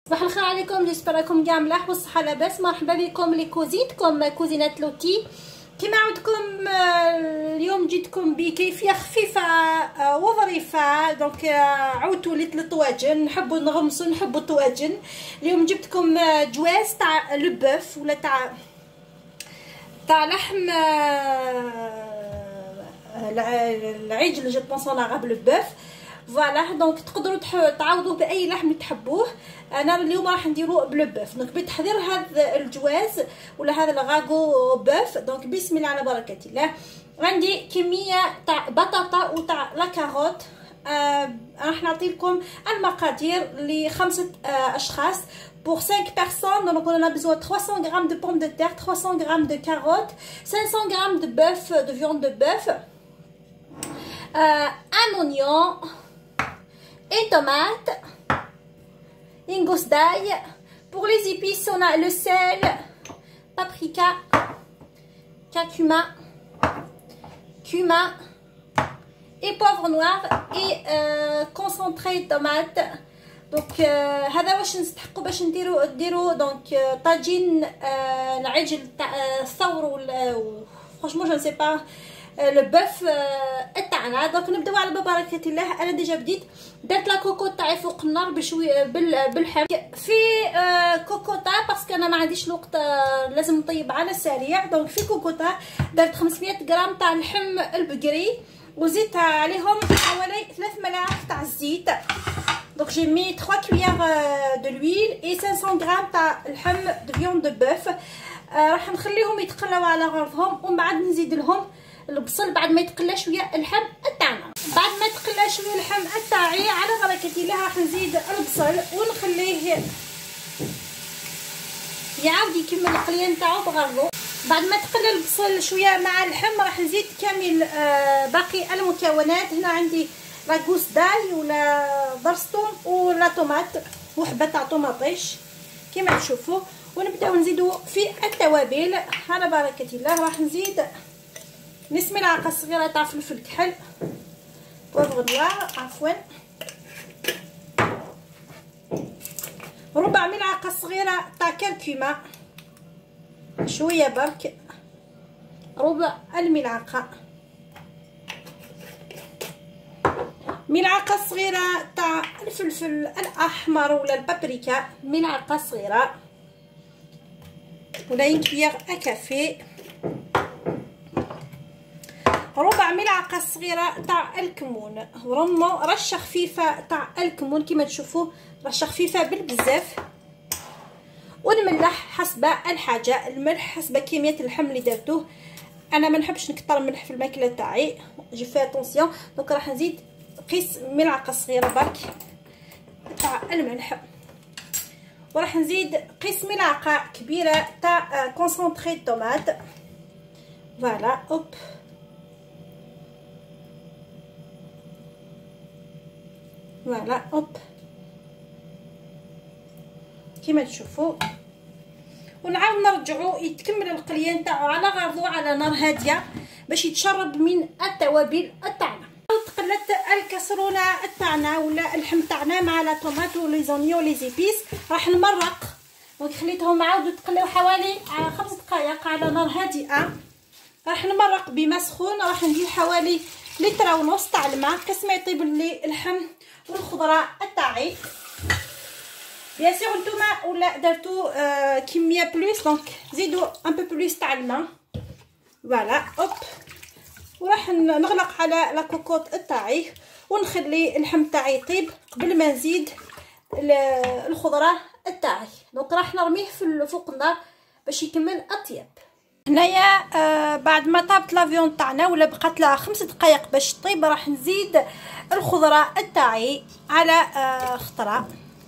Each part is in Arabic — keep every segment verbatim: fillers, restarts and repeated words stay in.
صباح الخير عليكم، جيسبر راكم كاع ملاح والصحه لاباس. مرحبا بكم لي كوزينتكم كوزينات لوتي. كما عودتكم اليوم جيتكم بكيفيه خفيفه وظريفه. دونك عودت وليت للطواجن، نحبوا نغمسوا نحبوا الطواجن. اليوم جبتكم جواز تاع لو بوف ولا تاع تاع لحم العجل، جو بونس اون عرب لو بوف. فوالا دونك تقدروا تعوضوه باي لحم اللي تحبوه. انا اليوم راح نديرو بلو بوف. دونك بتحضير هذا الجواز ولا هذا الغاغو بوف. دونك بسم الله على بركه الله. عندي كميه تاع بطاطا وتاع لا كاروت. آه راح نعطيكم المقادير لخمسه آه اشخاص. Pour cinq personnes, donc on a besoin de trois cents grammes de pommes de terre, trois cents grammes de carottes, cinq cents grammes de bœuf, de viande de bœuf, euh, un oignon, une tomate, une gousse d'ail. Pour les épices, on a le sel, paprika, curcuma, cumin et poivre noir et euh, concentré de tomate. دونك هذا واش نستحقوا باش نديرو ديرو دونك طاجين العجل تاع الثور فرانشمون جو سي با لو بوف تاعنا. دونك نبداو على بركه الله. انا ديجا بديت درت لا كوكو تاعي فوق النار بشويه باللحم في كوكوطا باسكو انا ما عنديش الوقت، لازم نطيب على السريع. دونك في كوكوطا درت خمسمية غرام تاع اللحم البقري وزدت عليهم حوالي ثلاث ملاعق تاع الزيت. Donc j'ai mis trois cuillères de l'huile et cinq cents grammes تاع اللحم de viande de bœuf. راح نخليهم يتقلاو على غرضهم ومن بعد نزيد لهم البصل بعد ما يتقلى شويه اللحم تاعنا. بعد ما تقلى شويه اللحم تاعي على بركه الله راح نزيد البصل ونخليه يعاود يكمل القليه نتاعو بغرضو. بعد ما تقلى البصل شويه مع اللحم راح نزيد كامل باقي المكونات. هنا عندي لا غوس داي ولا درستوم ولا طوماط وحبه تاع طوماطيش كيما تشوفوا. ونبداو نزيدو في التوابل على بركه الله. راح نزيد نص ملعقه صغيره تاع فلفل كحل بوفغ نوار عفوا، ربع ملعقه صغيره تاع كركمه، شويه برك ربع الملعقه، ملعقه صغيره تاع الفلفل الاحمر ولا البابريكا، ملعقه صغيره ولا ينكبير اكافي، ربع ملعقه صغيره تاع الكمون، ورمو رشه خفيفه تاع الكمون كما تشوفوا، رشه خفيفه بالبزاف، ونملح حسب الحاجه، الملح حسب كميه اللحم اللي درتوه. انا ما نحبش نكتر الملح في الماكله تاعي، جي في اتونسيون. دونك راح نزيد قيس ملعقه صغيره برك تاع الملح، وراح نزيد قيس ملعقه كبيره تاع كونسونطري طوماط. فوالا اوب فوالا اوب كيما تشوفوا. ونعاود نرجعو يتكمل القليه نتاعو على غرضو على نار هاديه باش يتشرب من التوابل تاعنا. تقلت الكسرونه تاعنا ولا اللحم تاعنا مع لا طوماط ولي زونيون لي زيبيس. راح نمرق. دونك خليتهم عاودوا يتقلاو حوالي خمس دقائق على نار هادئه. راح نمرق بماء سخون. راح ندير حوالي لتر ونص تاع الماء كاس ما يطيب لي اللحم والخضره تاعي. بيان سور نتوما ولا درتو آه كميه بلوس، دونك زيدوا ان بو بلوس تاع الماء. فوالا اوب. وراح نغلق على لا كوكوط تاعي ونخلي اللحم تاعي يطيب قبل ما نزيد الخضره تاعي. دونك راح نرميه في فوق النار باش يكمل اطيب. هنايا آه بعد ما طابت لافيون تاعنا ولا بقات لها خمس دقائق باش تطيب، راح نزيد الخضره تاعي على آه خطره.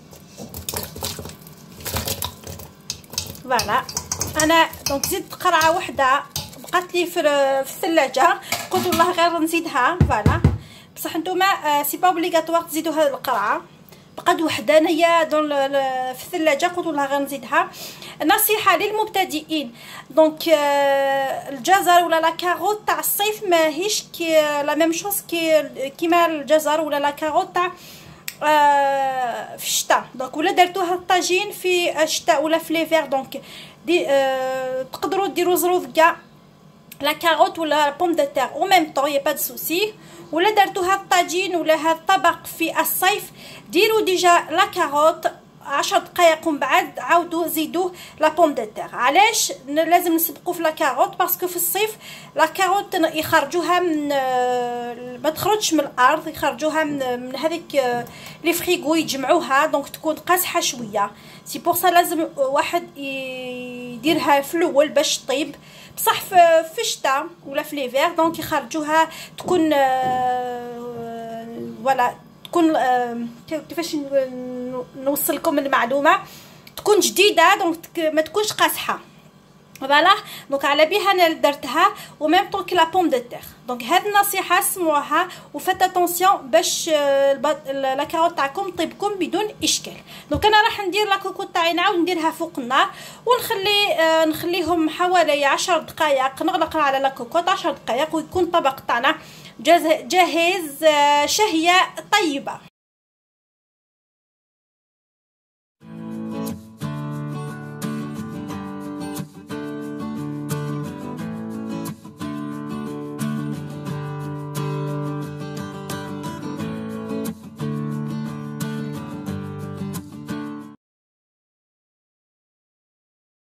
فوالا انا دونك زدت قرعه وحده بقات لي في الثلاجه، قلت والله غير نزيدها. فوالا بصح نتوما سي با اوبليغاتوار تزيدوا هذه القرعه، بقات وحده انايا دون في الثلاجه، قلت والله غير نزيدها. نصيحه للمبتدئين، دونك الجزر ولا لا كاروت تاع الصيف ماهيش كي لا ميم شوز كي كيما الجزر ولا لا كاروت تاع آه في الشتاء. دونك ولا درتوها الطاجين في الشتاء ولا في ليفير، دونك دي آه تقدروا ديروا زروف كاع لا كاروت ولا بوم دو تير او ميم طون، يا با دو سوسي. ولا درتوها الطاجين ولا هذا الطبق في الصيف، ديروا ديجا لا كاروت عشر دقائق ومن بعد عاودوا زيدوه لا بوم دو تير. علاش لازم نسبقوا في لا كاروت؟ باسكو في الصيف لا كاروت يخرجوها من ما تخرجش من الارض، يخرجوها من من هذيك لي فريغو يجمعوها، دونك تكون قاصحه شويه. سي بور سا لازم واحد يديرها في الاول باش طيب، بصح في الشتاء ولا في ليفير دونك يخرجوها تكون فوالا تكون كيفاش نوصل لكم المعلومه، تكون جديده دونك ما تكونش قاصحه. فوالا دونك على بها انا درتها و ميم طون كي لا بوم دو تير. دونك هاد النصيحه سمعوها وفات اتونسيون باش لا كاروت تاعكم طيبكم بدون اشكال. دونك انا راح ندير لا كوكوط تاعي نعاود نديرها فوق النار ونخلي آه نخليهم حوالي عشر دقائق، نغلق على لا كوكوط عشر دقائق ويكون الطبق تاعنا جاهز. آه شهيه طيبه.